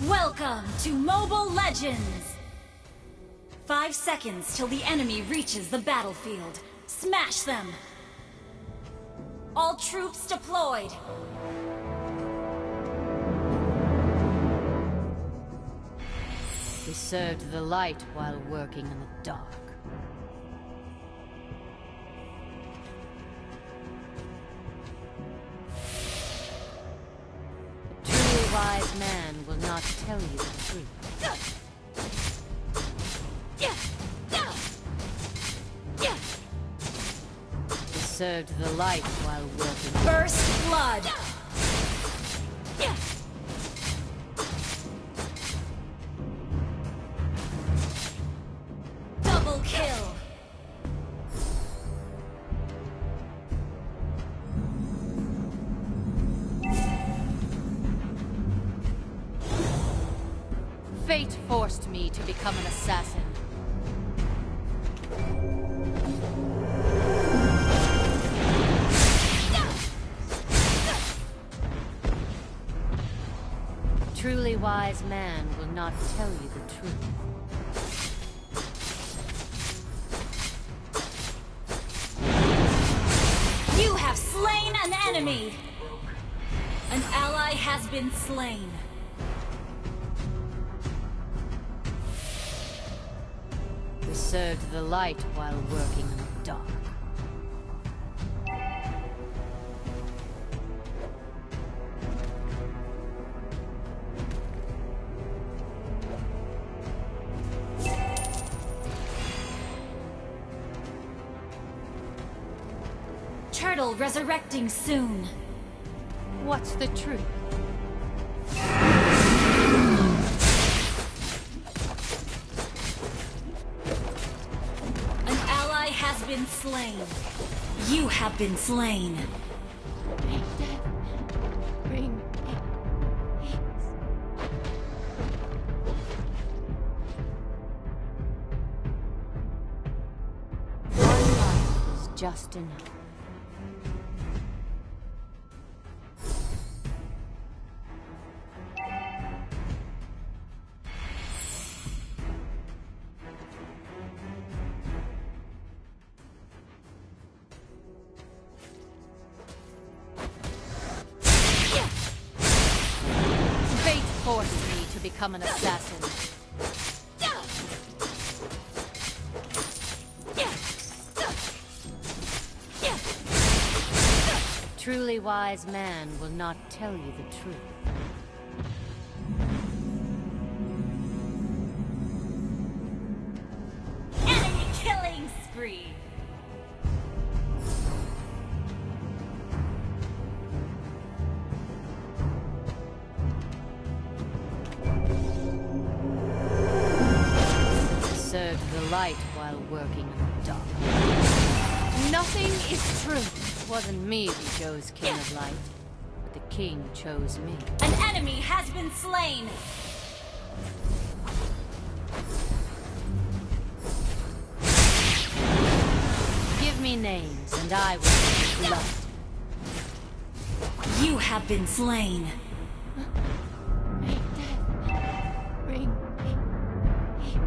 Welcome to Mobile Legends! 5 seconds till the enemy reaches the battlefield. Smash them! All troops deployed! We served the light while working in the dark. A truly wise man will not tell you the truth. We served the light while working. First blood! Double kill! Fate forced me to become an assassin. A truly wise man will not tell you the truth. You have slain an enemy! An ally has been slain. We served the light while working in the dark. Turtle resurrecting soon. What's the truth? An ally has been slain. You have been slain. Bring one life is just enough. Fate forced me to become an assassin. A truly wise man will not tell you the truth. Enemy killing spree. Served the light while working in the dark. Nothing is true. It wasn't me who chose King of Light, but the king chose me. An enemy has been slain. Give me names, and I will give you blood. You have been slain. Make death bring peace.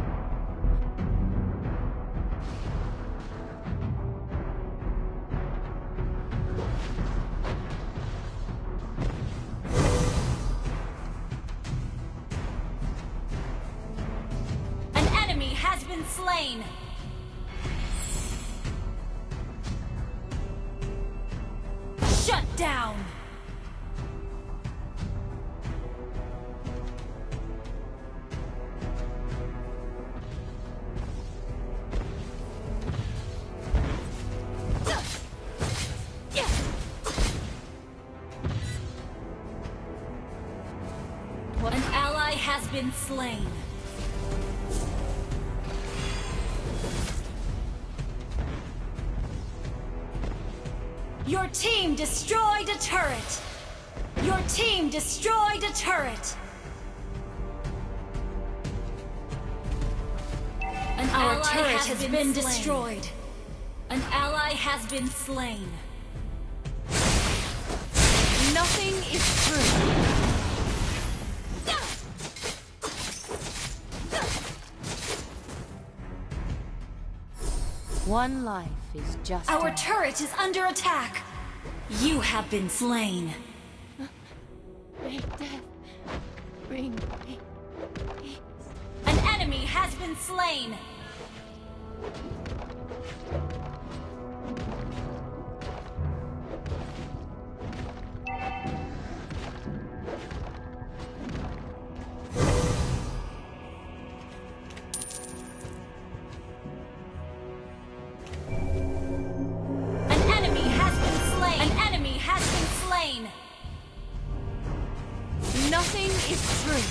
An enemy has been slain. Shut down. An ally has been slain. Your team destroyed a turret! Your team destroyed a turret! Our turret has been destroyed. An ally has been slain. Nothing is true. One life is just Our enough. turret is under attack. You have been slain. May death bring me peace. An enemy has been slain. Nothing is true.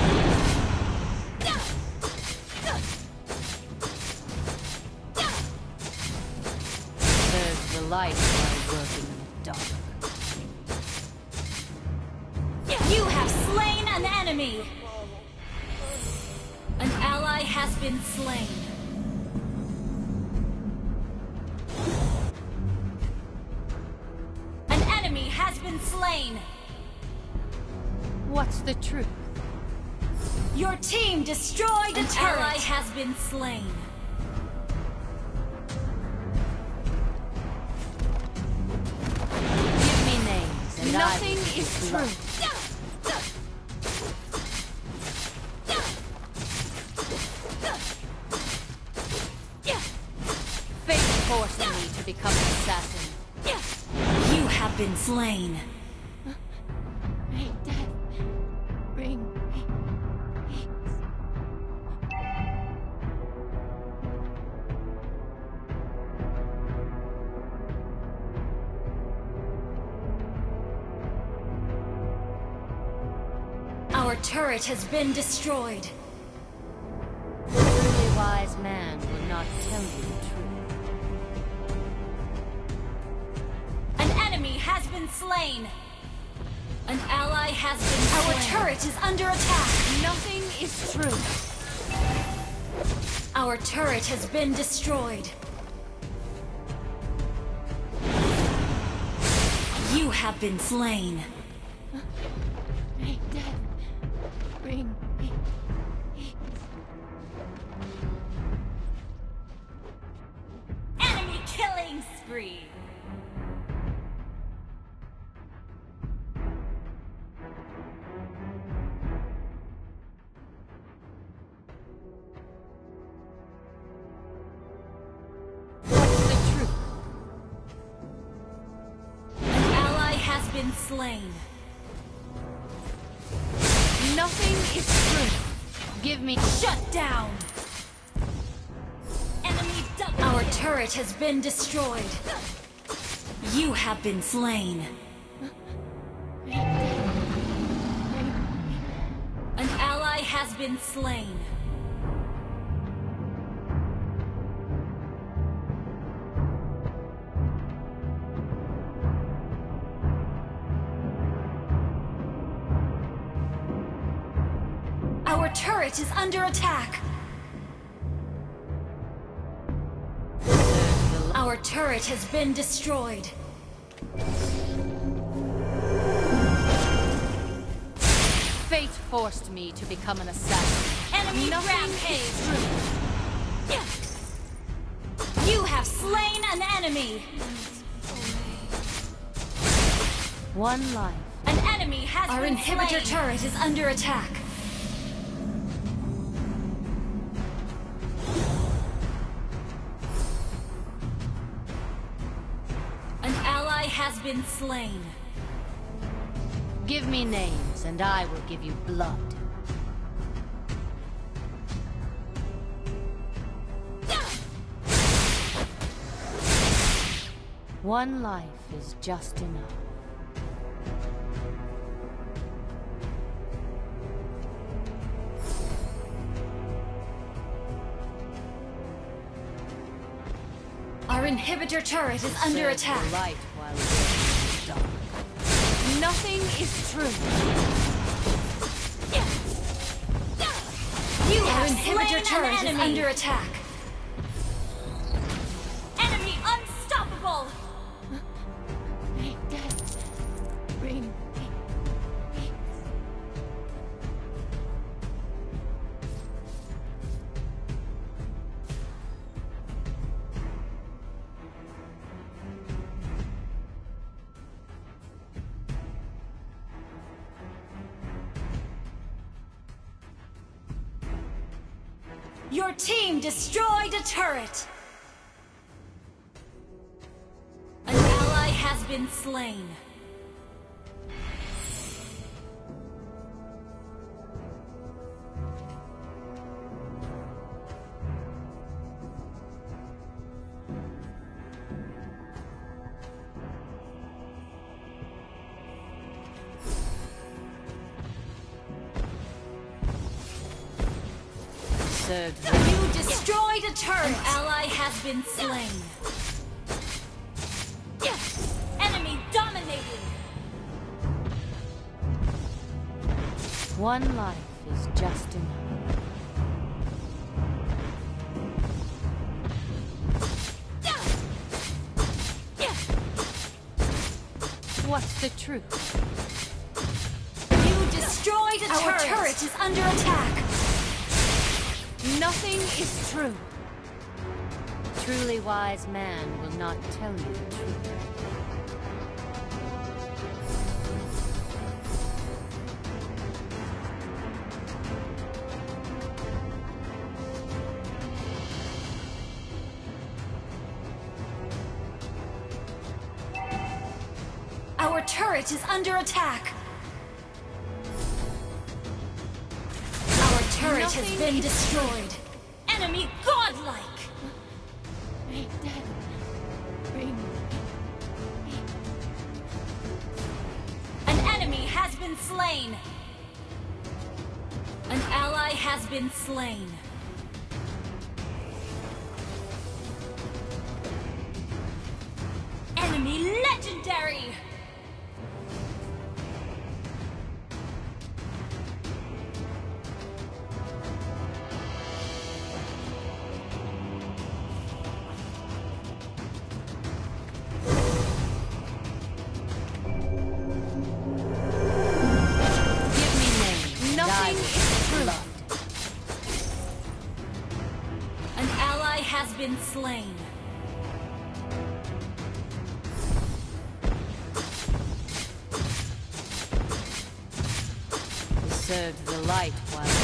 There's the light while working in the dark. You have slain an enemy! An ally has been slain. An enemy has been slain! What's the truth? Your team destroyed a turret! An ally has been slain. Give me names and nothing is true. Fate forced me to become an assassin. You have been slain. May death bring me peace. Our turret has been destroyed. A truly wise man will not tell you the truth. An enemy has been slain. An ally has been slain. Our turret is under attack. Nothing is true. Our turret has been destroyed. You have been slain. May death bring me peace. Enemy killing spree. What's the truth? An ally has been slain. Nothing is true. Give me... Shut down! Enemy double. Our turret has been destroyed. You have been slain. May death bring me. An ally has been slain. Our turret is under attack. Our turret has been destroyed. Fate forced me to become an assassin. Enemy rampage! You have slain an enemy! One life. An enemy has been slain! Our inhibitor turret is under attack. An ally has been slain. Give me names, and I will give you blood. One life is just enough. Our inhibitor turret is under Serve attack. the light while working in the dark. Nothing is true. You have inhibitor turret is under attack. Enemy unstoppable! May death bring me peace. Your team destroyed a turret! An ally has been slain. You destroyed a turret! An ally has been slain. Enemy dominating! One life is just enough. What's the truth? You destroyed a turret! Our turret is under attack! Nothing is true. A truly wise man will not tell you the truth. Our turret is under attack! Our turret has been destroyed! Enemy godlike! Hey, Dad. Bring me. An enemy has been slain! An ally has been slain. Enemy legendary! Has been slain. Serve the light while